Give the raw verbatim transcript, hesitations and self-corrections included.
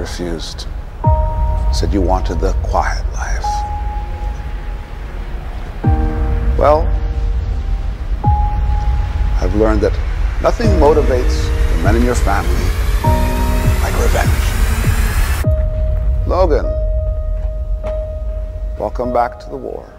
refused. Said you wanted the quiet life. Well, I've learned that nothing motivates the men in your family like revenge. Logan, welcome back to the war.